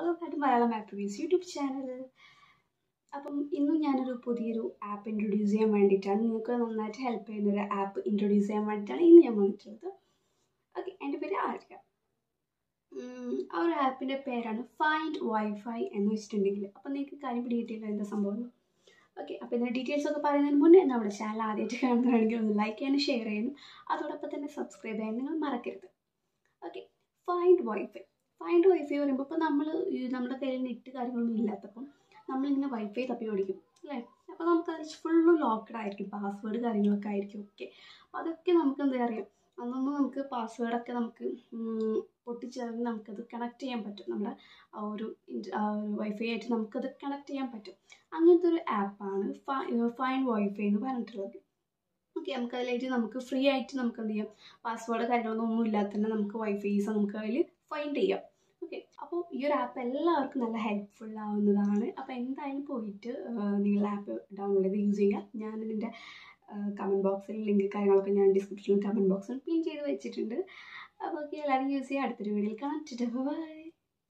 Welcome back to Malayalam app reviews YouTube channel. അപ്പം ഇന്നും ഞാനൊരു പുതിയൊരു ആപ്പ് ഇൻട്രൊഡ്യൂസ് ചെയ്യാൻ വേണ്ടിയിട്ടാണ്, നിങ്ങൾക്ക് നന്നായിട്ട് ഹെൽപ്പ് ചെയ്യുന്നൊരു ആപ്പ് ഇൻട്രൊഡ്യൂസ് ചെയ്യാൻ വേണ്ടിയിട്ടാണ് ഇന്ന് ഞാൻ വന്നിട്ടുള്ളത്. ഓക്കെ, എൻ്റെ പേര് ആര്യ. ആ ഒരു ആപ്പിൻ്റെ പേരാണ് ഫൈൻഡ് വൈഫൈ എന്ന് വെച്ചിട്ടുണ്ടെങ്കിൽ. അപ്പം നിങ്ങൾക്ക് കാര്യം പിടികിട്ടിയില്ല എന്താ സംഭവം. ഓക്കെ, അപ്പോൾ ഇതിൻ്റെ ഡീറ്റെയിൽസ് ഒക്കെ പറയുന്നതിന് മുന്നേ നമ്മുടെ ചാനൽ ആദ്യമായിട്ട് കാണുന്നതാണെങ്കിൽ ഒന്ന് ലൈക്ക് ചെയ്യാനും ഷെയർ ചെയ്യാനും അതോടൊപ്പം തന്നെ സബ്സ്ക്രൈബ് ചെയ്യാൻ നിങ്ങൾ മറക്കരുത്. ഓക്കെ, ഫൈൻഡ് വൈഫൈ പറയുമ്പോൾ ഇപ്പോൾ നമ്മുടെ കയ്യിൽ നെറ്റ് കാര്യങ്ങളൊന്നും ഇല്ലാത്തപ്പം നമ്മളിങ്ങനെ വൈഫൈ തപ്പി ഓടിക്കും അല്ലേ. അപ്പോൾ നമുക്കത് ഫുള്ള് ലോക്ക്ഡ് ആയിരിക്കും, പാസ്വേഡ് കാര്യങ്ങളൊക്കെ ആയിരിക്കും. ഓക്കെ, അപ്പോൾ അതൊക്കെ നമുക്ക് എന്താ അറിയാം, അന്നൊന്നും നമുക്ക് പാസ്വേഡൊക്കെ നമുക്ക് പൊട്ടിച്ചേർന്ന് നമുക്കത് കണക്ട് ചെയ്യാൻ പറ്റും. നമ്മുടെ ആ ഒരു വൈഫൈ ആയിട്ട് നമുക്കത് കണക്ട് ചെയ്യാൻ പറ്റും. അങ്ങനത്തെ ഒരു ആപ്പാണ് ഫൈൻഡ് വൈഫൈ എന്ന് പറഞ്ഞിട്ടുള്ളത്. ഓക്കെ, നമുക്കതിലായിട്ട് നമുക്ക് ഫ്രീ ആയിട്ട് നമുക്ക് എന്ത് ചെയ്യാം, പാസ്വേഡ് കാര്യങ്ങളൊന്നും ഇല്ലാതെ തന്നെ നമുക്ക് വൈഫൈസ് നമുക്ക് അതിൽ ഫൈൻഡ് ചെയ്യാം. ഓക്കെ, അപ്പോൾ ഈ ഒരു ആപ്പ് എല്ലാവർക്കും നല്ല ഹെൽപ്ഫുൾ ആവുന്നതാണ്. അപ്പോൾ എന്തായാലും പോയിട്ട് നിങ്ങൾ ആപ്പ് ഡൗൺലോഡ് ചെയ്ത് യൂസ് ചെയ്യുക. ഞാൻ ഇതിൻ്റെ കമൻറ്റ് ബോക്സിൽ ലിങ്ക് കാര്യങ്ങളൊക്കെ ഞാൻ ഡിസ്ക്രിപ്ഷനിൽ കമൻറ്റ് ബോക്സിൽ പിൻ ചെയ്ത് വെച്ചിട്ടുണ്ട്. അപ്പോൾ ഓക്കെ, എല്ലാവരും യൂസ് ചെയ്യുക. അടുത്തൊരു വീഡിയോയിൽ കാണാം. ബൈ.